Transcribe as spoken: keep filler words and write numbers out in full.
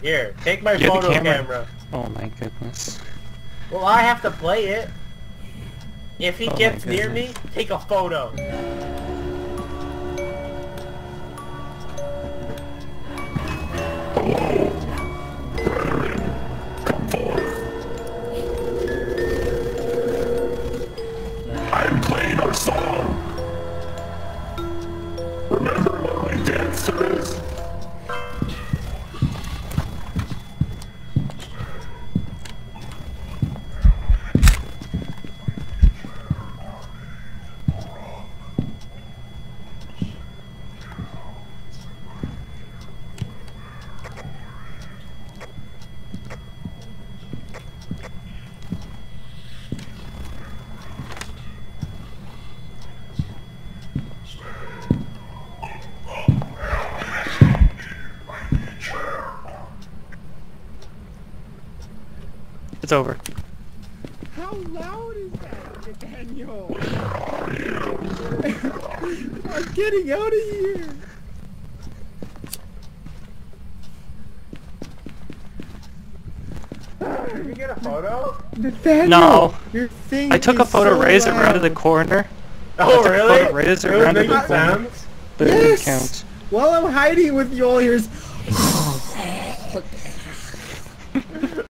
Here, take my You're the photo camera. camera. Oh my goodness. Well, I have to play it. If he Oh my gets near me, goodness. take a photo. I'm playing our song. Remember what my dance is? It's over. How loud is that, Nathaniel? I'm getting out of here. Did you get a photo? Nathaniel, No. your thing I took a is photo so razor loud. around the corner. Oh, took a really? photo razor Really around the making corner. sounds? But it didn't Yes. count. While I'm hiding with you all, here's.